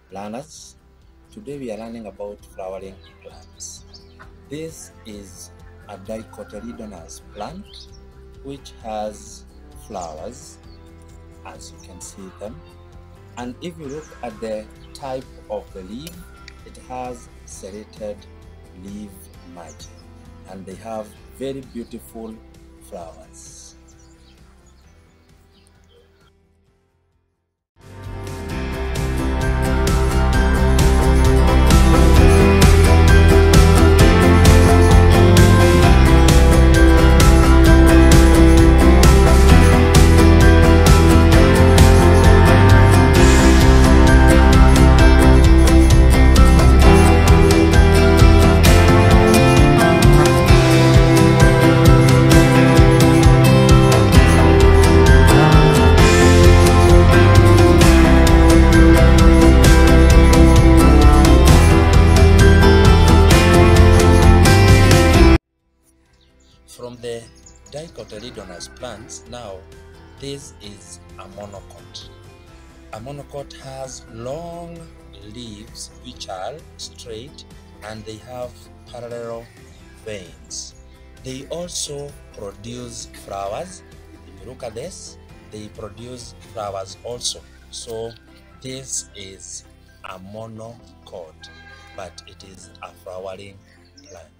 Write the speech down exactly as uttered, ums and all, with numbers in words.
Learners, today we are learning about flowering plants. This is a dicotyledonous plant which has flowers, as you can see them. And if you look at the type of the leaf, it has serrated leaf margin, and they have very beautiful flowers. From the dicotyledonous plants, now this is a monocot. A monocot has long leaves which are straight and they have parallel veins. They also produce flowers. If you look at this, they produce flowers also. So this is a monocot, but it is a flowering plant.